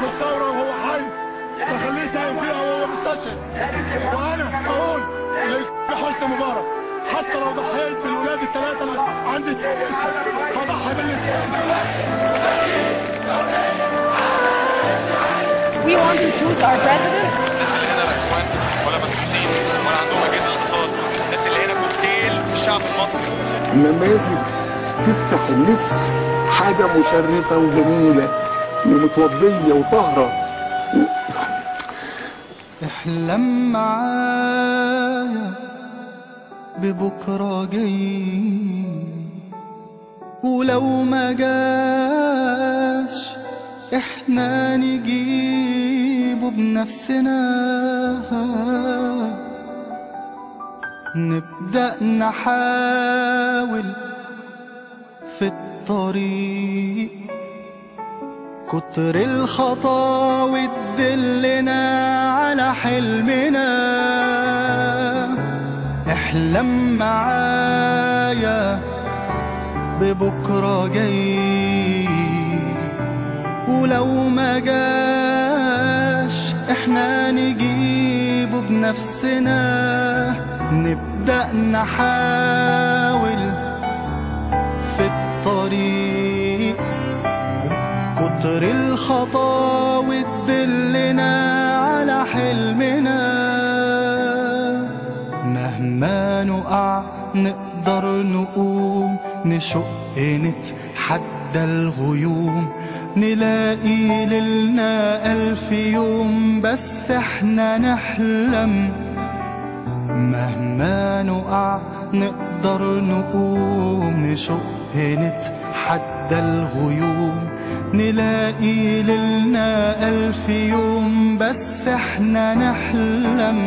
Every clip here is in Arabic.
الثوره وهو حي بخليه يساهم فيها وهو مستشهد. وانا اقول لحسني مبارك حتى لو ضحيت بالولاد الثلاثه اللي عندي اثنين لسه هضحي بالاثنين. We want to choose our president. الناس اللي هنا لا اخوان ولا مدسوسين ولا عندهم اجهزه اقتصاد، الناس اللي هنا كوكتيل الشعب المصري. نماذج تفتح النفس، حاجه مشرفه وجميله ومتوضيه وطاهره. احلم معايا ببكره جاي، ولو ما جاش احنا نجيبه بنفسنا. نبدأ نحاول في الطريق، كتر الخطاوي تدلنا على حلمنا. احلم معايا ببكرة جاي، ولو ما جاش احنا نجيبه بنفسنا. نبدأ نحاول في الطريق، كتر الخطاوي تدلنا على حلمنا. مهما نقع نقدر نقوم، نشق نتحدى الغيوم، نلاقي ليلنا 1000 يوم بس احنا نحلم. مهما نقع نقدر نقوم، نشق نتحدى الغيوم، نلاقي ليلنا 1000 يوم بس احنا نحلم.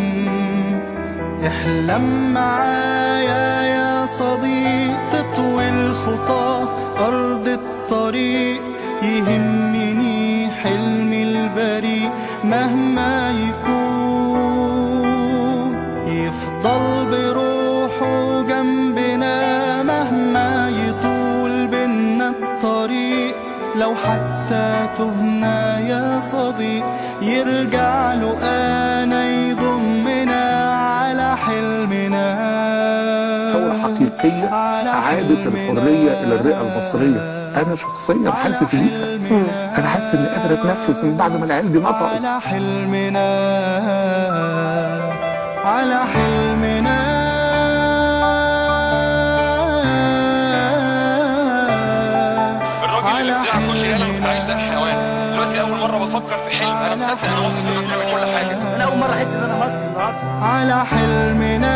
احلم معايا يا صديق، تطوي الخطى أرض الطريق. يهمني حلمي البريء مهما يكون، يفضل بروحه جنبنا مهما يطول بينا الطريق. لو حتى تهنا يا صديق يرجع له أنا يضمنا على حلمنا. ثورة حقيقية أعادت الحرية إلى الرئة المصرية. أنا شخصيا حاسس بيها، أنا حاسس إني قادر أتنفس من بعد ما العيال دي نطقوا. على حلمنا، على حلمنا. الراجل اللي بتاع كشري انا كنت عايش زي الحيوان، دلوقتي اول مره بفكر في حلم انا مصدق انا مصري تقدر تعمل كل حاجه. انا اول مره احس ان انا مصري النهارده. على حلمنا،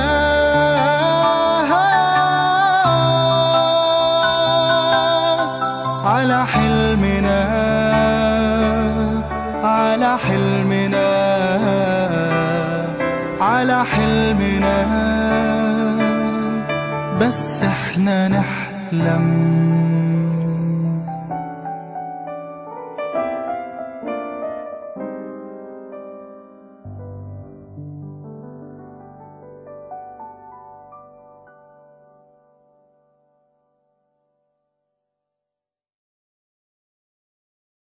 على حلمنا، على حلمنا، على حلمنا. بس احنا نحلم.